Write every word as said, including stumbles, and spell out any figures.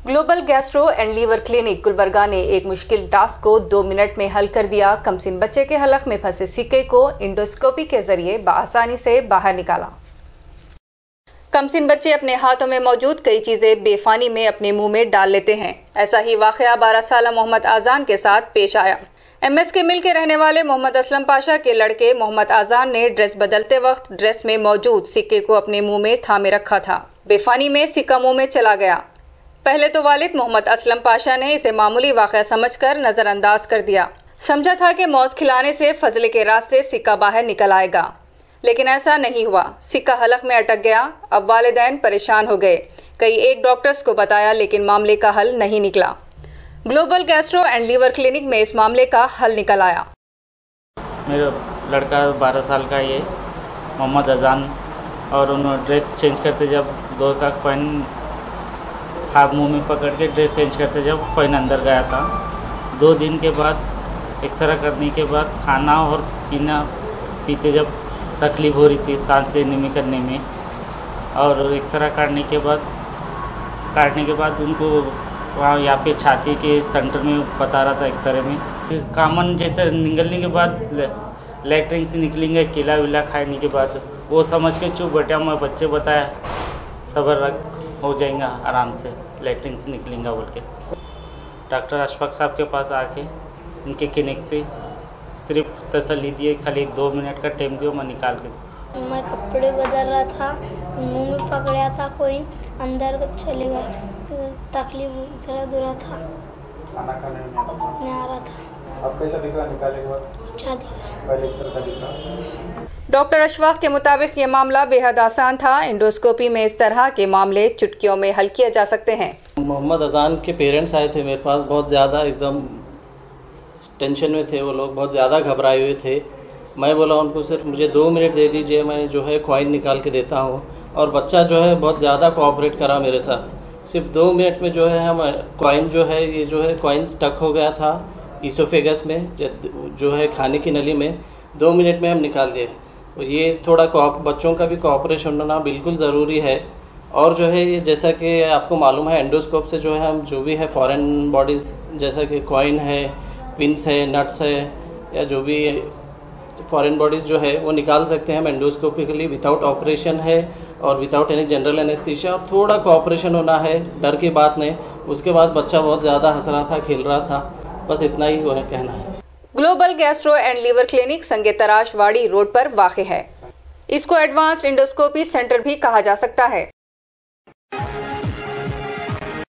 Global gastro and liver clinic Gulbarga ने एक मुश्किल टास्क को दो मिनट में हल कर दिया। कमसिन बच्चे के हलक में फंसे सिक्के को इंडोस्कोपी के जरिए बआसानी से बाहर निकाला। कमसिन बच्चे अपने हाथों में मौजूद कई चीजें बेफानी में अपने मुंह में डाल लेते हैं। ऐसा ही वाकया बारह साल मोहम्मद आजान के साथ पेश आया। एमएस के मिल के रहने वाले मोहम्मद असलम पाशा के लड़के मोहम्मद आजान ने ड्रेस बदलते वक्त ड्रेस में मौजूद सिक्के को अपने मुंह में थामे रखा था। बेफानी में सिक्का मुंह में चला गया। पहले तो वालिद मोहम्मद असलम पाशा ने इसे मामूली वाकया समझकर नजरअंदाज कर दिया। समझा था कि मौज खिलाने से फजले के रास्ते सिक्का बाहर निकल आएगा, लेकिन ऐसा नहीं हुआ। सिक्का हलक में अटक गया। अब वालिदैन परेशान हो गए। कई एक डॉक्टर्स को बताया, लेकिन मामले का हल नहीं निकला। Global gastro and liver clinic में इस मामले का हल निकल आया। मेरा लड़का बारह साल का ये मोहम्मद अजान, और उन्होंने ड्रेस चेंज करते जब दो का कॉइन हाथ मुंह में पकड़ के ड्रेस चेंज करते जब कॉइन अंदर गया था। दो दिन के बाद एक्सरे करने के बाद खाना और पीना पीते जब तकलीफ़ हो रही थी सांस लेने में करने में, और एक्सरे काटने के बाद काटने के बाद उनको वहाँ यहाँ पे छाती के सेंटर में बता रहा था एक्सरे में कामन जैसे निकलने के बाद लेटरिन से निकलेंगे केला वेला खाने के बाद, वो समझ के चुप बैठा। मैं बच्चे बताया सब्र रख, हो जाएगा आराम से, लेटरिन से निकलेंगे बोल के। डॉक्टर अशफाक साहब के पास आके उनके क्लिनिक से सिर्फ तसल्ली दिए, खाली दो मिनट का टाइम दियो, मैं निकाल के। मैं कपड़े बदल रहा था, मुंह में पकड़ा था, कोई अंदर चले गया। तकलीफ दर्द हो रहा था, खाना खाने में नहीं आ रहा था। अब कैसा दिख रहा निकालने के बाद? अच्छा दिख रहा। पहले एक्सरे का दिख रहा। डॉक्टर अशफाक के मुताबिक ये मामला बेहद आसान था। इंडोस्कोपी में इस तरह के मामले चुटकियों में हल किए जा सकते हैं। मोहम्मद अजान के पेरेंट्स आए थे मेरे पास, बहुत ज़्यादा एकदम टेंशन में थे वो लोग, बहुत ज़्यादा घबराए हुए थे। मैं बोला उनको सिर्फ मुझे दो मिनट दे दीजिए, मैं जो है कॉइन निकाल के देता हूँ। और बच्चा जो है बहुत ज़्यादा कोऑपरेट करा मेरे साथ। सिर्फ दो मिनट में जो है हम कॉइन जो है ये जो है कॉइन स्टक हो गया था ईसोफेगस में, जो है खाने की नली में। दो मिनट में हम निकाल दिए। ये थोड़ा बच्चों का भी कोऑपरेशन होना बिल्कुल ज़रूरी है। और जो है ये जैसा कि आपको मालूम है एंडोस्कोप से जो है हम जो भी है फॉरेन बॉडीज़ जैसा कि कॉइन है, पिंस है, नट्स है, या जो भी फॉरेन बॉडीज़ जो है वो निकाल सकते हैं हम एंडोस्कोपिकली विदाउट ऑपरेशन है और विदाउट एनी जनरल एनेस्थीसिया। और थोड़ा कोऑपरेशन होना है, डर की बात नहीं। उसके बाद बच्चा बहुत ज़्यादा हंस रहा था, खेल रहा था, बस इतना ही वो है कहना है। Global gastro and liver clinic Sange Tarash वाड़ी रोड पर वाक़ है। इसको एडवांस्ड इंडोस्कोपी सेंटर भी कहा जा सकता है।